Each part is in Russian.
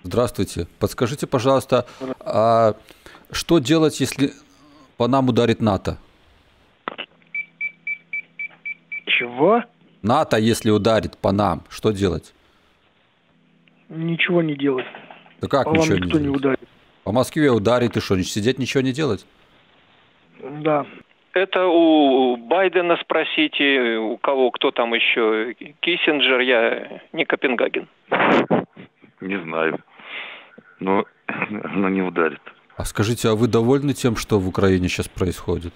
Здравствуйте. Подскажите, пожалуйста, а что делать, если по нам ударит НАТО? Чего? НАТО, если ударит по нам, что делать? Ничего не делать. Да как По вам ничего никто не не делать? ударит. По Москве ударит, и что, сидеть ничего не делать? Да. Это у Байдена спросите, у кого, кто там еще, Киссинджер, я не Копенгаген. Не знаю. Но она не ударит. А скажите, а вы довольны тем, что в Украине сейчас происходит?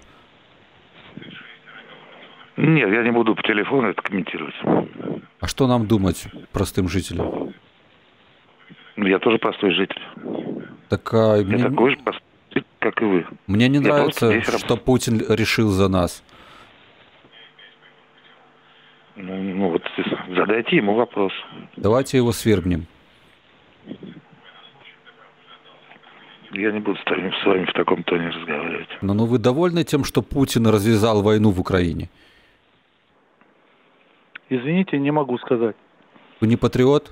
Нет, я не буду по телефону это комментировать. А что нам думать, простым жителям? Я тоже простой житель. Так, Я такой же простой житель, как и вы. Мне не Я нравится, просто здесь что Путин решил за нас. Ну вот задайте ему вопрос. Давайте его свергнем. Я не буду с вами в таком тоне разговаривать. Но вы довольны тем, что Путин развязал войну в Украине? Извините, не могу сказать. Вы не патриот?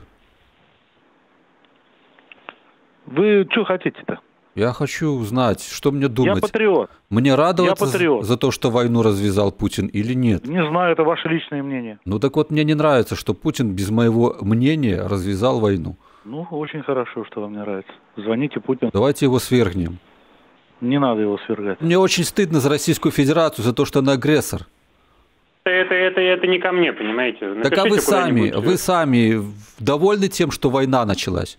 Вы что хотите-то? Я хочу узнать, что мне думать. Я патриот. Мне радоваться Я патриот. за то, что войну развязал Путин, или нет? Не знаю, это ваше личное мнение. Ну так вот, мне не нравится, что Путин без моего мнения развязал войну. Ну, очень хорошо, что вам не нравится. Звоните Путину. Давайте его свергнем. Не надо его свергать. Мне очень стыдно за Российскую Федерацию, за то, что она агрессор. Это не ко мне, понимаете? Так а Напишите вы сами довольны тем, что война началась?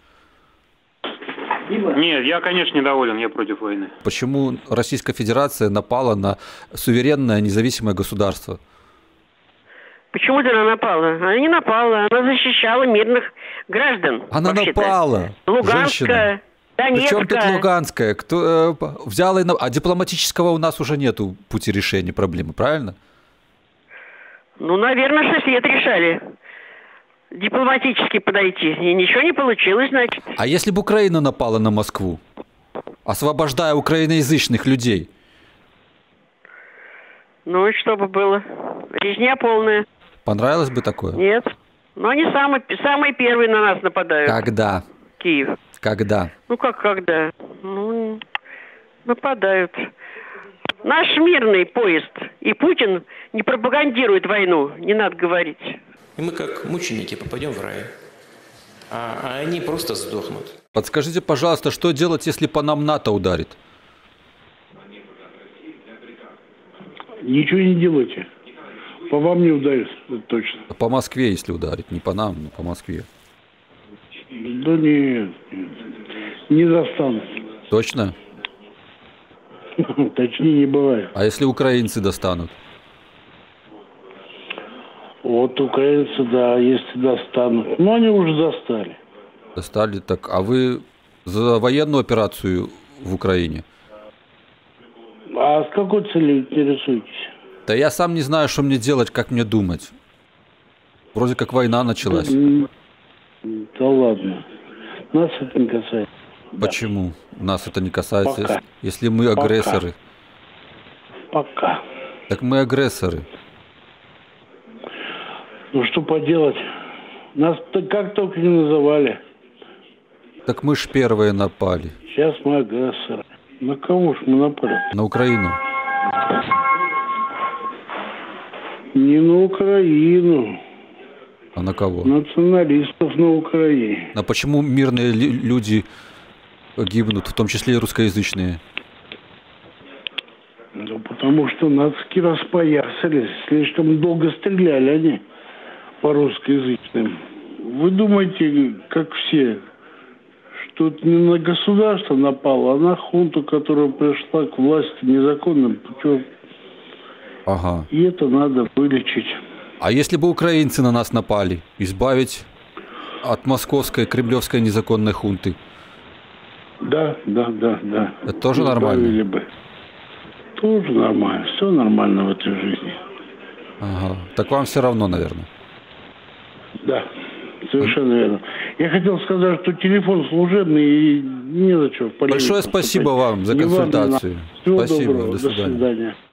Нет, я, конечно, недоволен, я против войны. Почему Российская Федерация напала на суверенное независимое государство? Почему-то она напала. Она не напала, она защищала мирных граждан. Она вообще-то. напала, Луганская, женщина. Донецкая. Причем тут Луганская? Кто взяла и А дипломатического у нас уже нету пути решения проблемы, правильно? Ну, наверное, 6 лет решали дипломатически подойти. И ничего не получилось, значит. А если бы Украина напала на Москву, освобождая украиноязычных людей? Ну и что бы было? Резня полная. Понравилось бы такое? Нет. Но они самые первые на нас нападают. Когда? Киев. Когда? Ну как когда? Ну, нападают. Наш мирный поезд. И Путин не пропагандирует войну. Не надо говорить. И мы как мученики попадем в рай. А они просто сдохнут. Подскажите, пожалуйста, что делать, если по нам НАТО ударит? Ничего не делайте. По вам не ударит, это точно. По Москве, если ударит. Не по нам, но по Москве. Да нет, не достанут. Точно? Точнее не бывает. А если украинцы достанут? Вот украинцы, да, если достанут. Но они уже достали. Достали, так. А вы за военную операцию в Украине? А с какой целью интересуетесь? Да я сам не знаю, что мне делать, как мне думать. Вроде как война началась. Да ладно. Нас это не касается. Почему? Нас это не касается, Пока. если мы агрессоры. Пока. Так мы агрессоры. Ну что поделать? Нас как только не называли. Так мы ж первые напали. Сейчас мы агрессоры. На кого ж мы напали? На Украину. Не на Украину. А на кого? Националистов на Украине. А почему мирные люди гибнут, в том числе и русскоязычные? Ну, потому что нацики распоясались. Слишком долго стреляли они по русскоязычным. Вы думаете, как все, что это не на государство напало, а на хунту, которая пришла к власти незаконным путем. Ага. И это надо вылечить. А если бы украинцы на нас напали, избавить от московской, кремлевской незаконной хунты? Да. Это тоже нормально? Бы. Тоже нормально. Все нормально в этой жизни. Ага. Так вам все равно, наверное. Да, совершенно верно. Я хотел сказать, что телефон служебный и незачем в полемику. Большое спасибо вам за консультацию. Всего Спасибо, доброго. до свидания.